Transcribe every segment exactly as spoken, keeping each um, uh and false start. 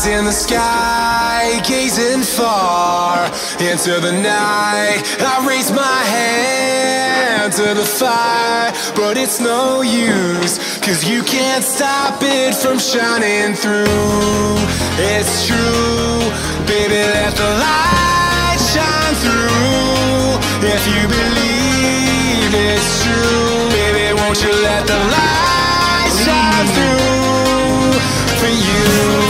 in the sky, gazing far into the night. I raise my hand to the fire, but it's no use, cause you can't stop it from shining through. It's true, baby, let the light shine through. If you believe it's true, baby, won't you let the light shine through for you.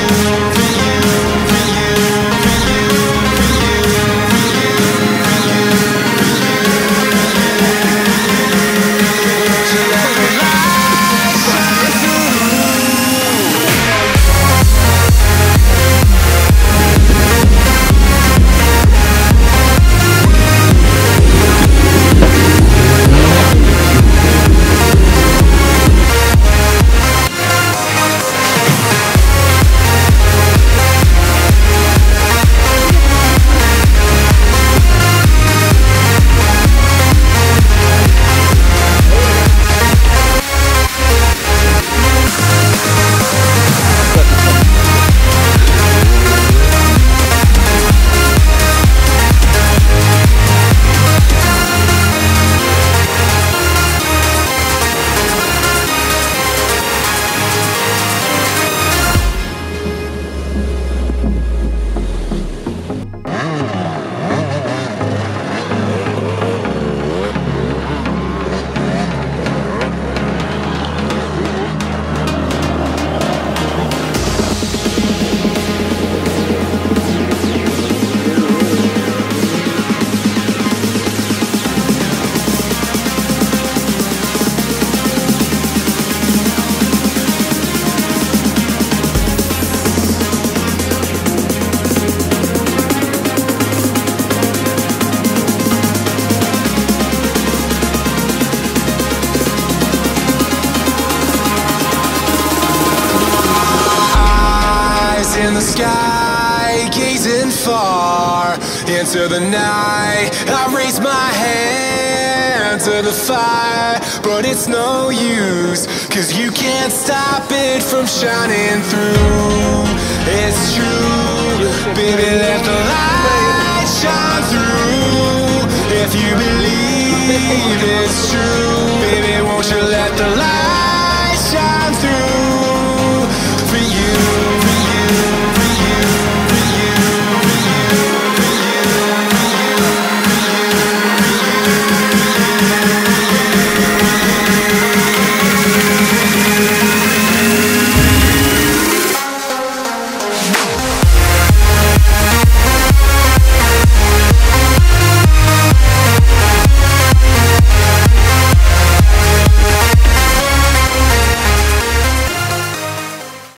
In the sky, gazing far into the night. I raise my hand to the fire, but it's no use, cause you can't stop it from shining through. It's true, baby, let the light shine through. If you believe it's true, baby, won't you let the light